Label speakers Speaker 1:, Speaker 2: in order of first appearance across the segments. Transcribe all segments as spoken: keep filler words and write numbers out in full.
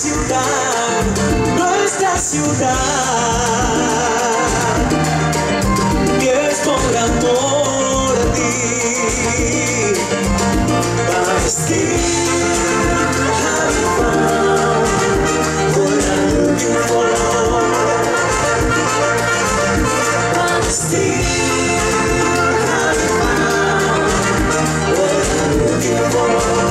Speaker 1: ciudad, nuestra ciudad. Y es por amor a ti, but still haven't found what I'm looking for. But still haven't found what I'm looking for.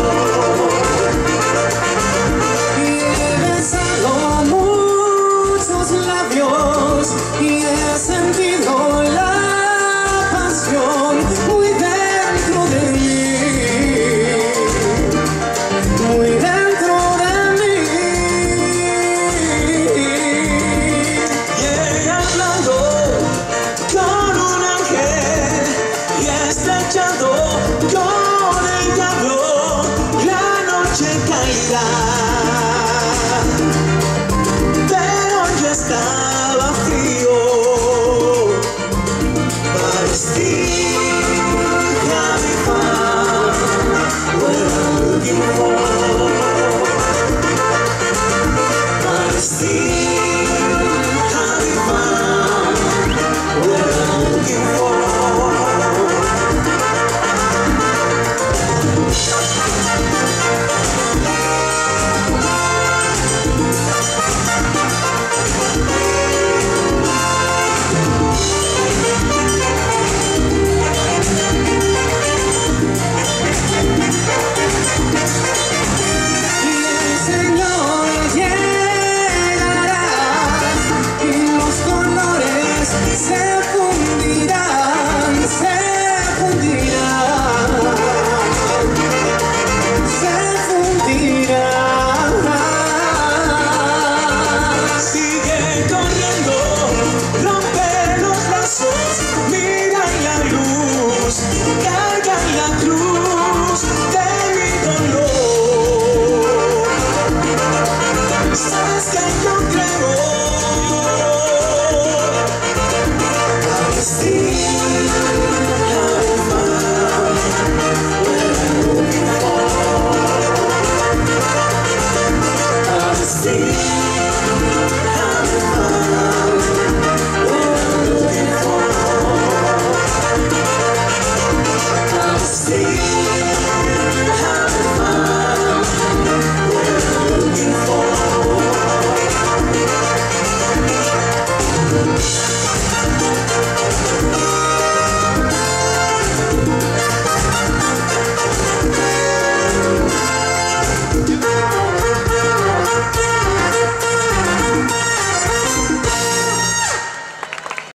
Speaker 1: Y he sentido la pasión muy dentro de mí, muy dentro de mí. Y he hablado con un ángel y estrechado con el diablo, la noche caerá, pero yo estaba frío. Still haven't found what I'm looking for.